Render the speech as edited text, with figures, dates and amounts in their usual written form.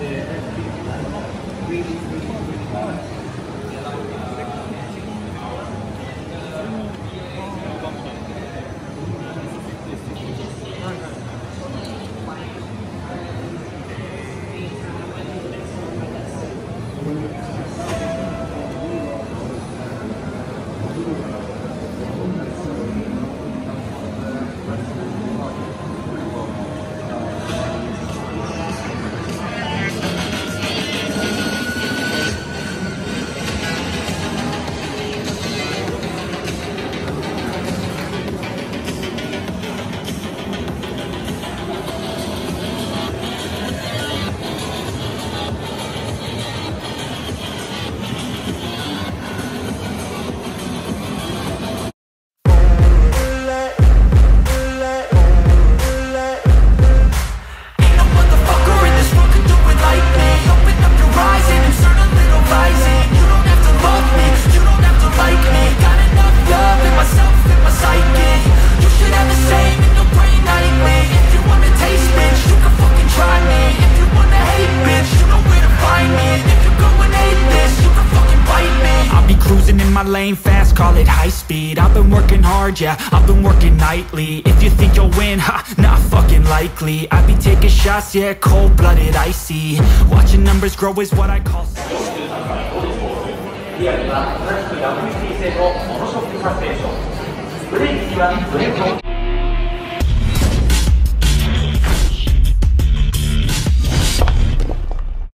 Lane fast, call it high speed. I've been working hard, yeah, I've been working nightly. If you think you'll win, ha, not fucking likely. I be taking shots, yeah, cold-blooded, icy. Watching numbers grow is what I call リアルな正しく WTC 製のモノショップ撮影所ブレーキにはブレーキを